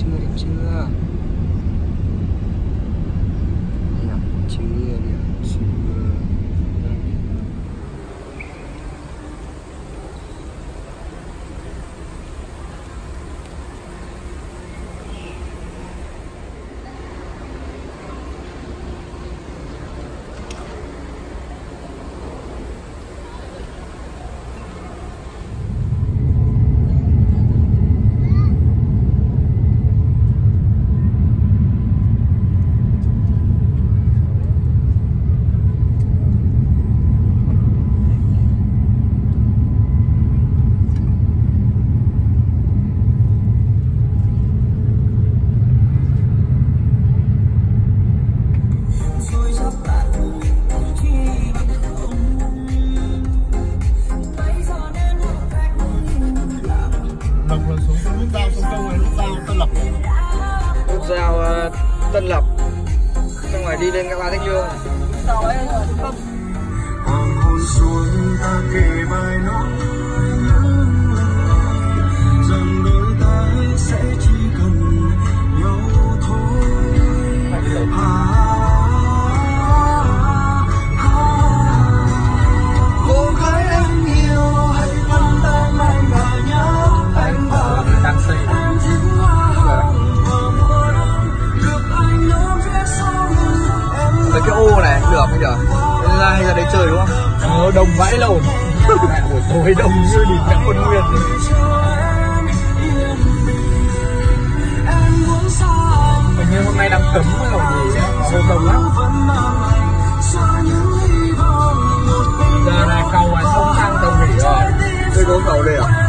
chưa, đẹp chưa? Đẹp chưa, đẹp chưa? Giao Tân Lập, xong rồi đi lên Ngã ba Thanh Lương. Rồi rồi không. Hoàng hôn xuống ta kề vai nói rằng đôi ta sẽ chỉ cần nhau thôi. Cô gái anh yêu hãy vẫn đang anh và nhớ anh và em chính cái ô này được bây giờ hay ra đây chơi đúng không? Đông vãi lồn. Buổi tối đông như đi cả con nguyên rồi. Hình như hôm nay đang cấm rồi gì đâu đông lắm. Giờ này cầu ngoài sông sang cầu nghỉ rồi. Đây có cầu đây à?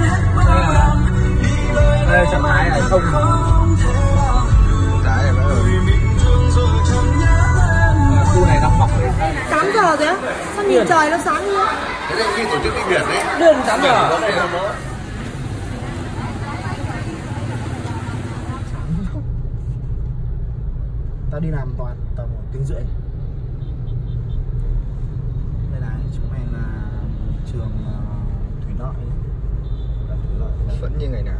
Đây chẳng thái ở sông. Trái này mới rồi. Khu này đang mọc lên. 8 giờ rồi á? Sao nhìn trời nó sáng như thế? Thế này khi tổ chức đi biển đấy. Đường 8 giờ. Tao đi làm toàn tầm 1 tiếng rưỡi. Đây này, chúng mày là trường Thủy Lợi. Vẫn như ngày nào.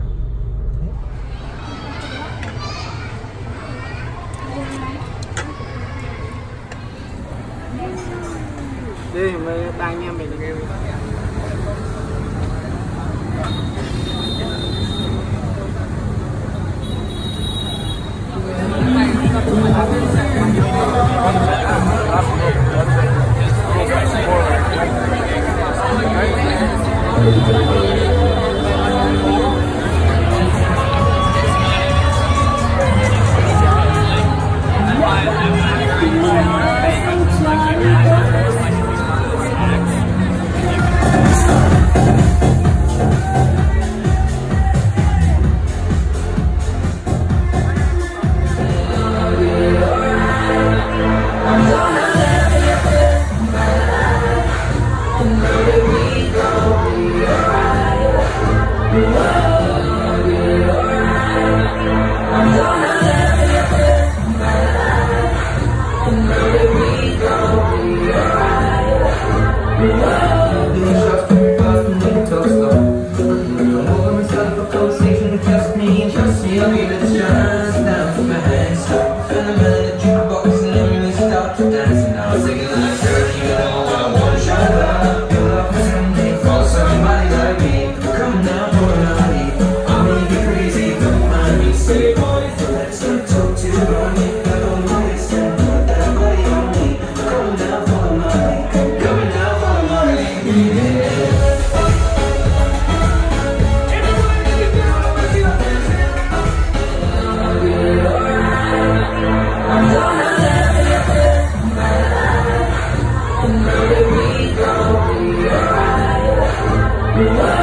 Đây mới ba anh em mình nghe. Where we go, we are.